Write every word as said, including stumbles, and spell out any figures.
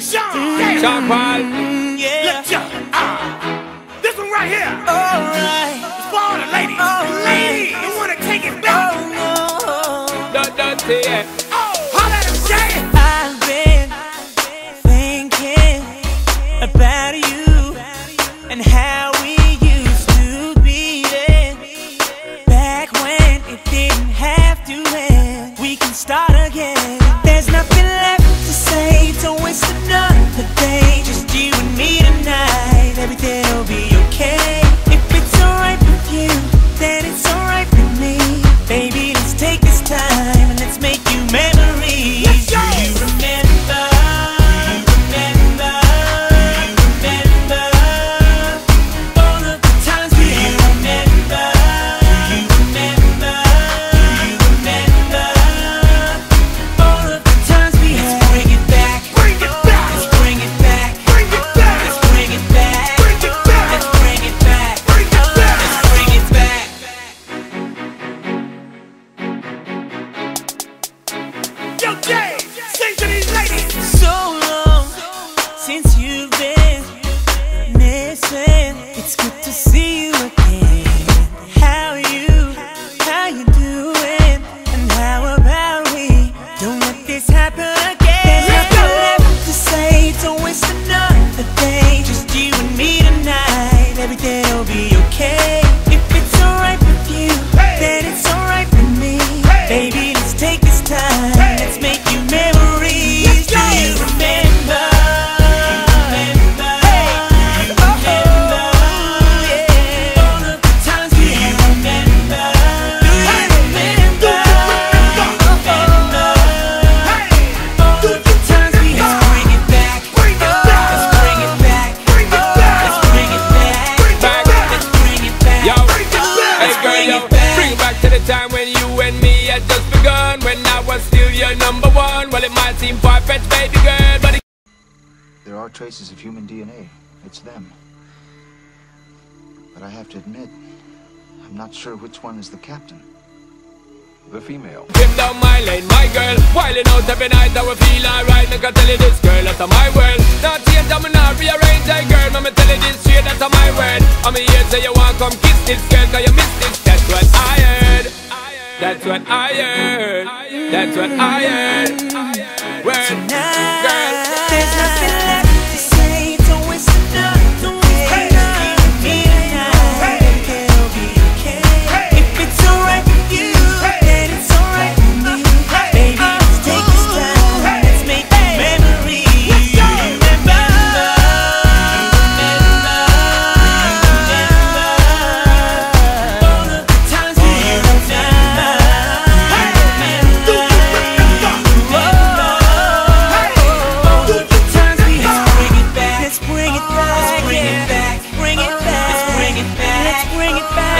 Sean, Sean Paul. Yeah. Let's go. Ah. This one right here. Alright. It's for all the ladies. Alright. Ladies, you wanna take it back? Oh no. Don't, don't say it. Oh, holla at him, Jay. I've been thinking about you and how we used to be then. Back when it didn't have to end. We can start again. There's nothing left to say. Don't waste another day. Just you and me tonight. Everything'll be okay. If it's alright with you, then it's alright with me. Baby, let's take this time and let's make you memories. Let's go. Do you remember? Do you remember? Do you remember all of the times we had? Do you remember? Do you remember? Do you remember all of the times we had? Let's bring it back. Bring it back. Let's bring it back. Bring it back. Let's bring it back. Bring it back. Let's bring it back. Bring it back. Let's bring it back. Yo, Jay, sing to these ladies. So long since you've been missing. It's good to see you again. How you, how you doing? And how about we don't let this happen again? There's nothing left to say. Don't waste another day. Just you and me tonight. Everything'll be okay. If it's alright with you, then it's alright with me. Baby, let's take this time. Let's make you memories. Do you remember? Do you remember? Do you remember? All of the times we had. Do you remember? Do you remember? All of the times we had. Let's bring it back. Bring it back. Let's bring it back. Bring it back. Let's bring it back. Bring it back. Let's bring it back. Yo, Bring it back. hey girl, bring yo, it back. bring it back to the time when you and me had just begun. When I was still your number one. Well, it might seem far-fetched, baby girl, but it There are traces of human D N A. It's them. But I have to admit, I'm not sure which one is the captain. The female. came down my lane, my girl. Wilding out every night, I will feel alright. Like I tell you this, girl, that's my world. Not change, I'm not rearrange, hey girl. I'ma tell you this straight, that's my word. I'm here, say you want come kiss this girl, cause you missed this. That's what I heard. That's what I heard. That's what I heard. Word, Tonight, girl. there's nothing left to say. Don't waste another day. You and me tonight. Everything'll be okay. If it's alright with you, then it's alright with me. Baby, let's take this time. Let's make memories. Do you remember? Do you remember? All of the times we had. Let's bring it back. Let's bring it back. Bring it back. Let's bring it back.